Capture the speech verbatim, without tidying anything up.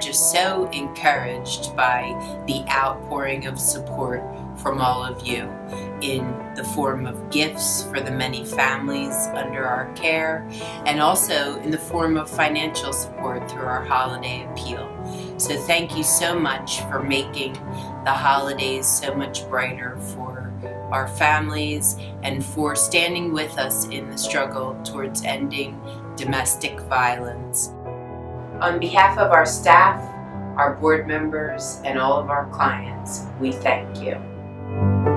just so encouraged by the outpouring of support from all of you in the form of gifts for the many families under our care, and also in the form of financial support through our holiday appeal. So thank you so much for making the holidays so much brighter for our families and for standing with us in the struggle towards ending domestic violence. On behalf of our staff, our board members, and all of our clients, we thank you.